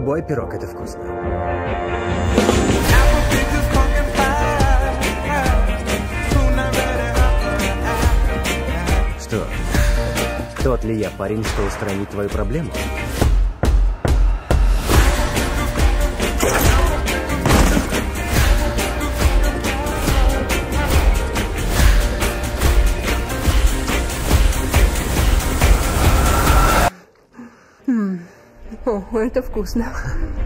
Любой пирог — это вкусно. Что? Тот ли я парень, что устранит твою проблему? О, это вкусно.